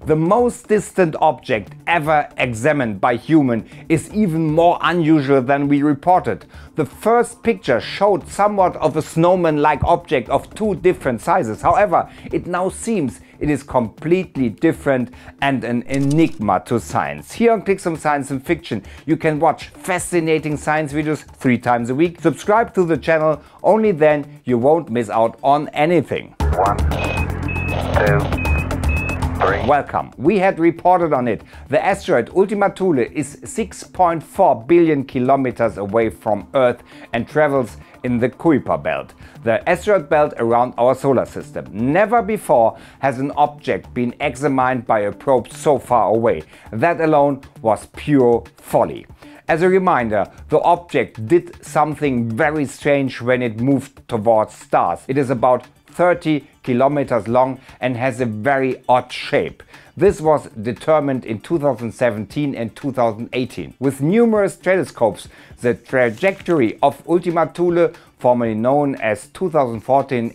The most distant object ever examined by human is even more unusual than we reported. The first picture showed somewhat of a snowman-like object of two different sizes. However, it now seems it is completely different and an enigma to science. Here on Clixoom Science Fiction, you can watch fascinating science videos 3 times a week. Subscribe to the channel, only then you won't miss out on anything. 1, 2, 3. Welcome. We had reported on it. The asteroid Ultima Thule is 6.4 billion kilometers away from Earth and travels in the Kuiper Belt, the asteroid belt around our solar system. Never before has an object been examined by a probe so far away. That alone was pure folly. As a reminder, the object did something very strange when it moved towards stars. It is about 30 kilometers long and has a very odd shape. This was determined in 2017 and 2018. With numerous telescopes, the trajectory of Ultima Thule, formerly known as 2014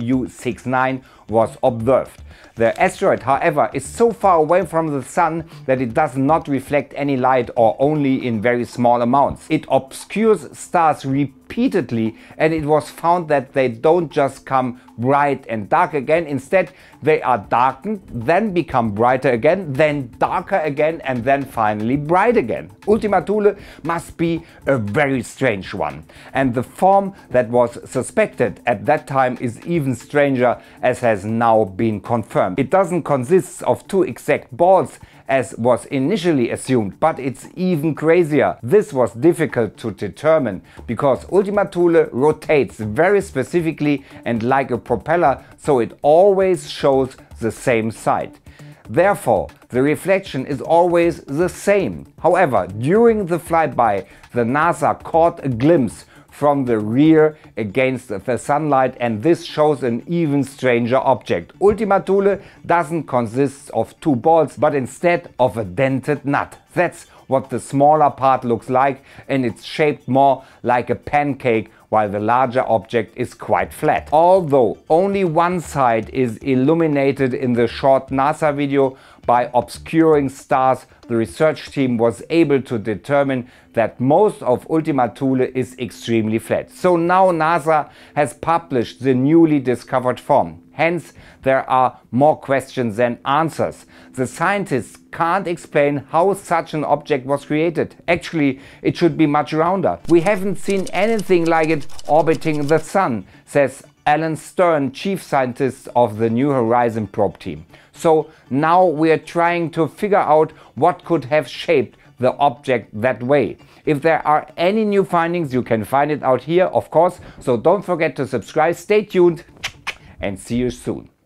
MU69, was observed. The asteroid, however, is so far away from the Sun that it does not reflect any light or only in very small amounts. It obscures stars repeatedly, and it was found that they don't just come bright and dark again. Instead, they are darkened, then become brighter again, then darker again, and then finally bright again. Ultima Thule must be a very strange one, and the form that was suspected at that time is even stranger, as has now been confirmed. It doesn't consist of 2 exact balls as was initially assumed, but it's even crazier. This was difficult to determine because Ultima Thule rotates very specifically and like a propeller, so it always shows the same side. Therefore, the reflection is always the same. However, during the flyby, the NASA caught a glimpse from the rear against the sunlight, and this shows an even stranger object. Ultima Thule doesn't consist of 2 balls, but instead of a dented nut. That's what the smaller part looks like, and it's shaped more like a pancake, while the larger object is quite flat. Although only one side is illuminated in the short NASA video by obscuring stars, the research team was able to determine that most of Ultima Thule is extremely flat. So now NASA has published the newly discovered form. Hence, there are more questions than answers. The scientists can't explain how such an object was created. Actually, it should be much rounder. We haven't seen anything like it orbiting the Sun, says Alan Stern, chief scientist of the New Horizon probe team. So now we are trying to figure out what could have shaped the object that way. If there are any new findings, you can find it out here, of course. So don't forget to subscribe, stay tuned, and see you soon.